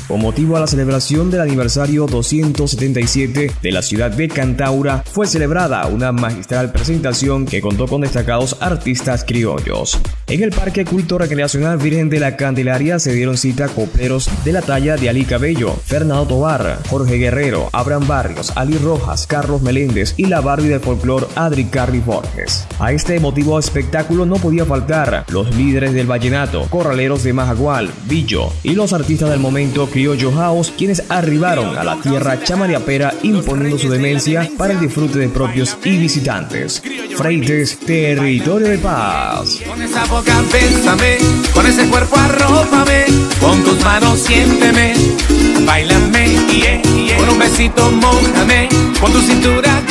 Con motivo a la celebración del aniversario 277 de la ciudad de Cantaura, fue celebrada una magistral presentación que contó con destacados artistas criollos. En el Parque Culto Recreacional Virgen de la Candelaria se dieron cita copleros de la talla de Ali Cabello, Fernando Tovar, Jorge Guerrero, Abraham Barrios, Ali Rojas, Carlos Meléndez y la Barbie del folclore Adri Carly Borges. A este emotivo espectáculo no podía faltar los líderes del vallenato, corraleros de Majagual, Billo y los artistas del momento Criollo House, quienes arribaron a la tierra chamariapera imponiendo su demencia para el disfrute de propios y visitantes. Freites, territorio de paz. Con esa boca bésame, con ese cuerpo arrópame, con tus manos siénteme, bailame, con un besito mójame, con tu cintura